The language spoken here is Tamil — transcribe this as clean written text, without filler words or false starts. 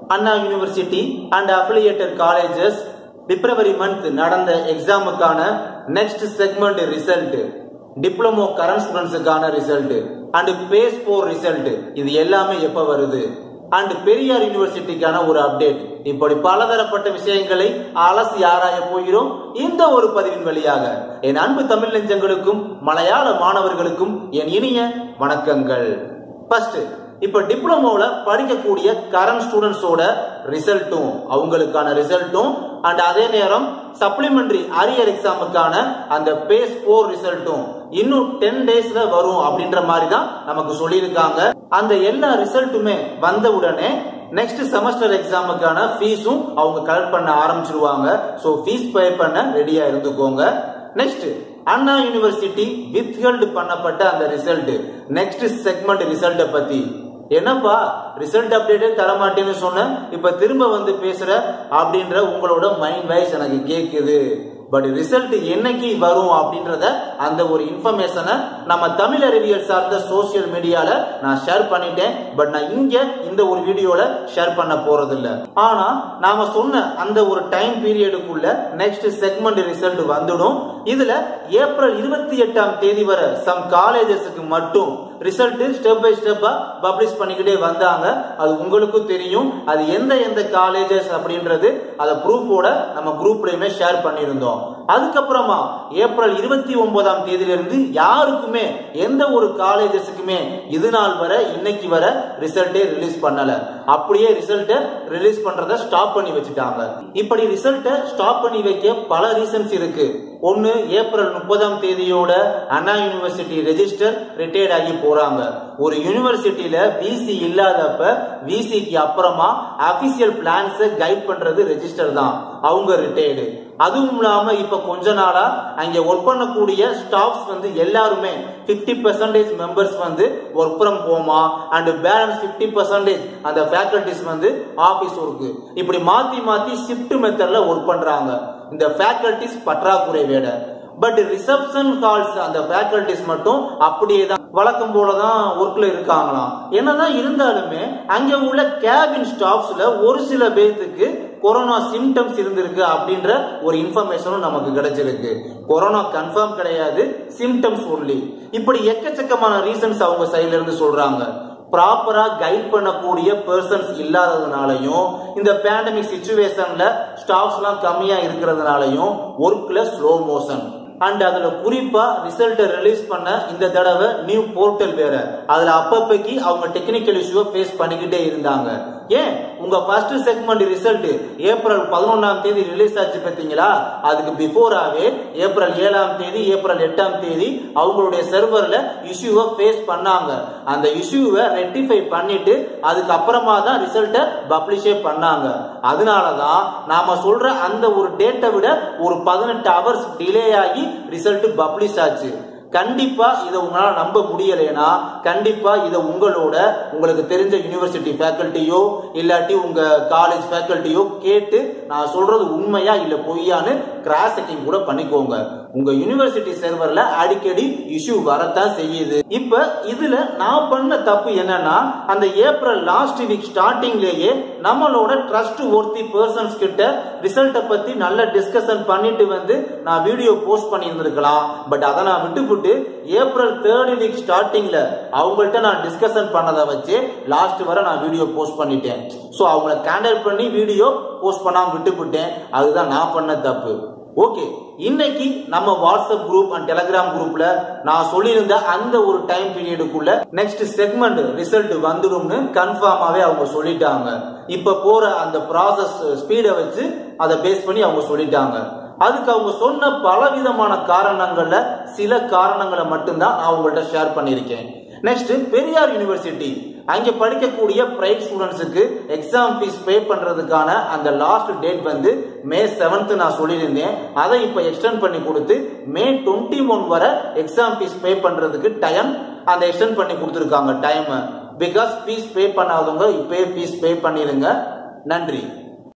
Anna university and affiliated colleges February month நடந்த எக்ஸாமுக்கான next segment result, diploma current ஸ்டூடெண்ட்ஸுக்கான ரிசல்ட் அண்ட் பேஸ் 4 ரிசல்ட், இது எல்லாமே எப்ப வருது அண்ட் பெரியார் யூனிவர்சிட்டிக்கான ஒரு அப்டேட், இப்படி பலதரப்பட்ட விஷயங்களை அலசி ஆராய போகிறோம் இந்த ஒரு பதிவின் வழியாக. என் அன்பு தமிழ் நெஞ்சங்களுக்கும் மலையாள மாணவர்களுக்கும் என் இனிய வணக்கங்கள். ஃபர்ஸ்ட், இப்ப டிப்ளமோல படிக்கக்கூடிய கரண்ட் ஸ்டூடெண்ட்ஸோட ரிசல்ட்டும் அவங்களுக்கான ரிசல்ட்டும் அண்ட் அதே நேரம் சப்ளிமெண்டரி அரியர் எக்ஸாமுக்கான அந்த பேஸ் 4 ரிசல்ட்டும் இன்னும் 10 டேஸ்ல வரும் அப்படின்ற மாதிரி தான் நமக்கு சொல்லியிருக்காங்க. அந்த எல்லா ரிசல்ட்டுமே வந்த உடனே நெக்ஸ்ட் செமஸ்டர் எக்ஸாமுக்கான ஃபீஸும் அவங்க கலெக்ட் பண்ண ஆரம்பிச்சிருவாங்க. சோ ஃபீஸ் பே பண்ண ரெடியா இருந்துக்கோங்க. நெக்ஸ்ட், அண்ணா யூனிவர்சிட்டி வித்ஹெல்ட் பண்ணப்பட்ட அந்த ரிசல்ட், நெக்ஸ்ட் செக்மெண்ட் ரிசல்ட் பத்தி. என்னப்பா ரிசல்ட் அப்டேட்டே தரமாட்டேன்னு சொன்ன, இப்ப திரும்ப வந்து பேசுற அப்படின்ற உங்களோட மைண்ட் வாய்ஸ் எனக்கு கேக்குது. பட் ரிசல்ட் என்னைக்கு வரும் அப்படின்றத அந்த ஒரு இன்ஃபர்மேஷனை நம்ம தமிழ் அறிவியல் சார்ந்த சோசியல் மீடியால நான் ஷேர் பண்ணிட்டேன். பட் நான் இங்க இந்த ஒரு வீடியோல ஷேர் பண்ண போறது இல்ல. ஆனா நாம சொன்ன அந்த ஒரு டைம் பீரியடுக்குள்ள நெக்ஸ்ட் செக்மெண்ட் ரிசல்ட் வந்துடும். இதுல ஏப்ரல் 28ஆம் தேதி வரை சம் காலேஜஸ்க்கு மட்டும் ரிசல்ட் ஸ்டெப் பை ஸ்டெப்பா பப்ளிஷ் பண்ணிக்கிட்டே வந்தாங்க. அது உங்களுக்கும் தெரியும். அது எந்த காலேஜஸ் அப்படின்றது அத ப்ரூஃபோட நம்ம குரூப்லயுமே ஷேர் பண்ணியிருந்தோம். அதுக்கப்புறமா ஏப்ரல் 29ஆம் தேதியிலிருந்து யாருக்குமே எந்த ஒரு காலேஜஸுக்குமே இது நாள் வரை இன்னைக்கு வரை ரிசல்ட்டே ரிலீஸ் பண்ணல. அப்படியே ரிசல்ட் ரிலீஸ் பண்றத ஸ்டாப் பண்ணி வச்சுட்டாங்க. இப்படி ரிசல்ட்டை ஸ்டாப் பண்ணி வைக்க பல ரீசன்ஸ் இருக்கு. ஒன்னு, ஏப்ரல் 30ஆம் தேதியோட அண்ணா யூனிவர்சிட்டி ரெஜிஸ்டர் ரிட்டையர்ட் ஆகி போறாங்க. ஒரு யூனிவர்சிட்டியில விசி இல்லாதப்ப விசிக்கு அப்புறமா அபிஷியல் பிளான்ஸ் கைட் பண்றது ரெஜிஸ்டர் தான், அவங்க ரிட்டையர்டு. அதுவும் இல்லாம இப்ப கொஞ்ச நாளா அங்க ஒர்க் பண்ணக்கூடிய ஸ்டாஃப்ஸ் வந்து எல்லாருமே 50% மெம்பர்ஸ் வந்து ஒர்க் ஃப்ரம் ஹோமா அண்ட் பேலன்ஸ் 50% அந்த ஃபேக்கல்டிஸ் வந்து ஆபீஸ் ஒர்க், இப்படி மாத்தி மாத்தி ஷிஃப்ட் மெத்தட்ல ஒர்க் பண்றாங்க. இந்த ஃபேக்கல்டிஸ் பற்றாக்குறை வேட. பட் ரிசப்ஷன் கால்ஸ் அந்த ஃபேக்கல்டிஸ் மட்டும் அப்படியே தான் வழக்கம் போலதான் ஒர்க்ல இருக்காங்களாம். என்னதான் இருந்தாலுமே அங்க உள்ள கேபின் ஸ்டாஃப்ஸ்ல ஒரு சில பேருக்கு கொரோனா சிம்டம்ஸ் இருந்திருக்கு அப்படின்ற ஒரு இன்ஃபர்மேஷனும் நமக்கு கிடைச்சிருக்கு. கொரோனா கன்ஃபார்ம் கிடையாது, சிம்டம்ஸ் ஒன்லி. இப்படி எக்கச்சக்கமான ரீசன்ஸ் அவங்க சைட்ல இருந்து சொல்றாங்க. ப்ராப்பரா கைட் பண்ணக்கூடிய பர்சன்ஸ் இல்லாததுனாலையும் இந்த பேண்டமிக் சிச்சுவேஷன்ல ஸ்டாஃப்ஸ் எல்லாம் கம்மியா இருக்கிறதுனாலையும் ஒர்க்ல ஸ்லோ மோஷன் அண்ட் அதுல குறிப்பா ரிசல்ட் ரிலீஸ் பண்ண இந்த தடவை நியூ போர்ட்டல் வேற, அதுல அப்பப்பைக்கு அவங்க டெக்னிக்கல் இஷ்யூ ஃபேஸ் பண்ணிக்கிட்டே இருந்தாங்க. ஏன் உங்க ஃபர்ஸ்ட் செக்மெண்ட் ரிசல்ட் ஏப்ரல் 11ஆம் தேதி ரிலீஸ் ஆச்சு பாத்தீங்களா, அதுக்கு பிஃபோராவே ஏப்ரல் 7ஆம் தேதி ஏப்ரல் 8ஆம் தேதி அவங்களுடைய சர்வர்ல இஷ்யூவை ஃபேஸ் பண்ணாங்க. அந்த இஷ்யூவை ரெக்டிஃபை பண்ணிட்டு அதுக்கப்புறமா தான் ரிசல்ட்டை பப்ளிஷே பண்ணாங்க. அதனாலதான் நாம சொல்ற அந்த ஒரு டேட்டை விட ஒரு 18 ஹவர்ஸ் டிலே ஆகி ரிசல்ட் பப்ளிஷ் ஆச்சு. கண்டிப்பா இதை உங்களால நம்ப முடியலைன்னா கண்டிப்பா இதை உங்களுக்கு தெரிஞ்ச யூனிவர்சிட்டி ஃபேக்கல்ட்டியோ இல்லாட்டி உங்க காலேஜ் ஃபேக்கல்ட்டியோ கேட்டு நான் சொல்றது உண்மையா இல்ல பொய்யான்னு கிராஸ் செக்கிங் கூட பண்ணிக்கோங்க. உங்க யூனிவர்சிட்டி சர்வர்ல அடிக்கடி இஷ்யூ வரத்தான் செய்யுது. இப்ப இதுல நான் பண்ண தப்பு என்னன்னா, அந்த ஏப்ரல் லாஸ்ட் வீக் ஸ்டார்டிங்லேயே நம்மளோட ட்ரஸ்ட் ஒர்த்தி பர்சன்ஸ் கிட்ட ரிசல்ட்டை பத்தி நல்ல டிஸ்கஷன் பண்ணிட்டு வந்து நான் வீடியோ போஸ்ட் பண்ணி இருந்திருக்கலாம். பட் அதை நான் விட்டுவிட்டு ஏப்ரல் 3rd வீக் ஸ்டார்டிங்ல அவங்கள்ட்ட நான் டிஸ்கஷன் பண்ணதை வச்சு லாஸ்ட் வரை நான் வீடியோ போஸ்ட் பண்ணிட்டேன். சோ அவங்கள கான்டாக்ட் பண்ணி வீடியோ போஸ்ட் பண்ணாம விட்டுவிட்டேன். அதுதான் நான் பண்ண தப்பு. ஓகே, இன்னைக்கு நம்ம வாட்ஸ்அப் குரூப் அண்ட் டெலிகிராம் குரூப்ல நான் சொல்லியிருந்த அந்த ஒரு டைம் பீரியடுக்குள்ள நெக்ஸ்ட் செக்மெண்ட் ரிசல்ட் வந்துடும்னு கன்ஃபார்மாவே அவங்க சொல்லிட்டாங்க. இப்ப போற அந்த ப்ராசஸ் ஸ்பீடை வச்சு அதை பேஸ் பண்ணி அவங்க சொல்லிட்டாங்க. அதுக்கு அவங்க சொன்ன பலவிதமான காரணங்கள்ல சில காரணங்களை மட்டும்தான் நான் உங்கள்ட்ட ஷேர் பண்ணியிருக்கேன். நெக்ஸ்ட், பெரியார் யூனிவர்சிட்டி அங்க படிக்கக்கூடிய பிரைவேட் ஸ்டூடெண்ட்ஸுக்கு எக்ஸாம் ஃபீஸ் பே பண்றதுக்கான அந்த லாஸ்ட் டேட் வந்து மே 7th நான் சொல்லியிருந்தேன். அதை இப்ப எக்ஸ்டெண்ட் பண்ணி கொடுத்து மே 21 வரை எக்ஸாம் ஃபீஸ் பே பண்றதுக்கு டைம் அந்த எக்ஸ்டெண்ட் பண்ணி கொடுத்துருக்காங்க டைம். பிகாஸ் ஃபீஸ் பே பண்ணாதவங்க இப்பவே ஃபீஸ் பே பண்ணிருங்க. நன்றி.